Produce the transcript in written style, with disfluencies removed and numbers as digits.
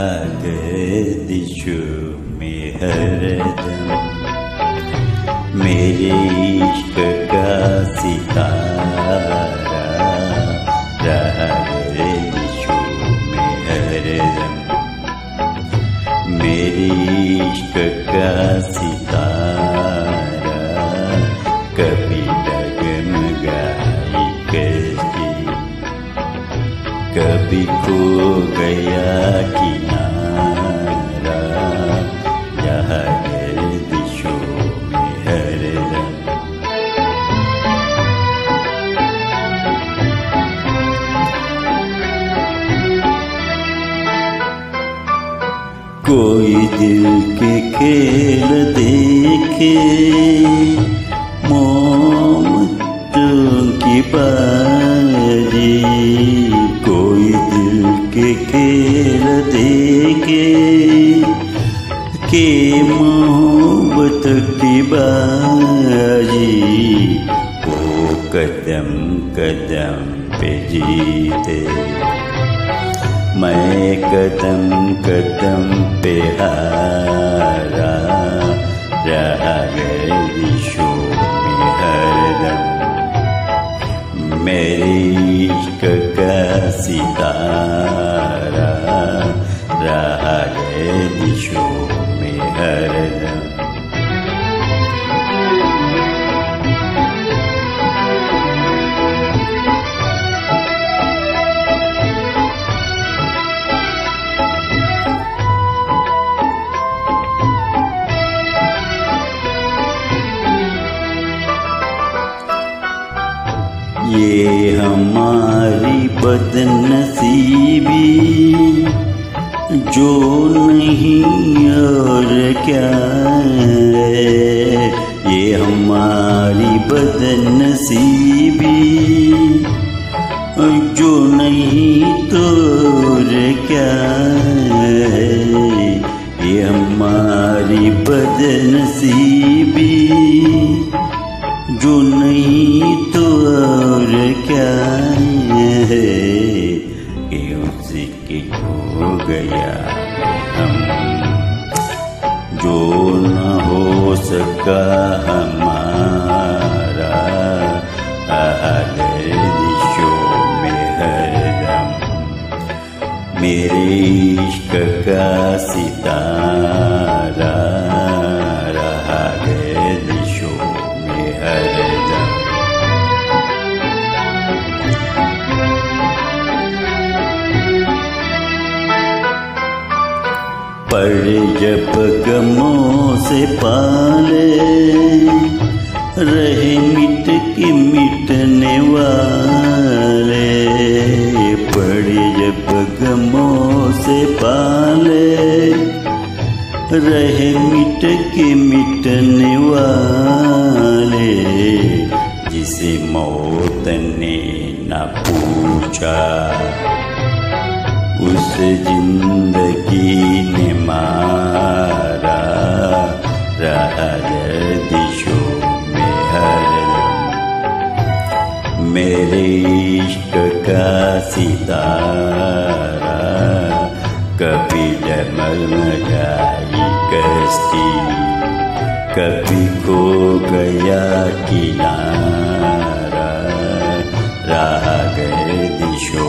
गर्दिशों में हरदम मेरे इश्क का सितारा रहा गर्दिशों में हरदम। मेरे इश्क का सितारा कभी डगमगाई कश्ती, कभी खो गया किनारा यहाँ गर्दिशों में हरदम। कोई दिल के खेल देखे मोहब्बतों की बाजी, कोई दिल के खेल देखे के मोहब्बत की बाजी, वो कदम कदम पे जीते, मैं कदम कदम पे हारा रहा गर्दिशों में हरदम। मेरे इश्क का सितारा रहा गर्दिशों में हरदम। ये हमारी बदनसीबी जो नहीं और क्या है, ये हमारी बदनसीबी जो नहीं तो और क्या है, ये हमारी बदनसीबी जो नहीं तो और क्या है, कि उसके हो गया हम जो न हो सका हमारा गर्दिशों में हरदम। मेरे इश्क का सितारा रहा गर्दिशों में हरदम। पर जब गमों से पाले रहे मिट के मिटने वाले, पड़े जब गमों से पाले रहे मिट के मिटने वाले, जिसे मौत ने न पूछा उस जिंदगी ने मारा रहा गर्दिशों में हरदम। मेरे इश्क का सितारा कभी डगमगाई कश्ती, कभी खो गया किनारा रहा गर्दिशों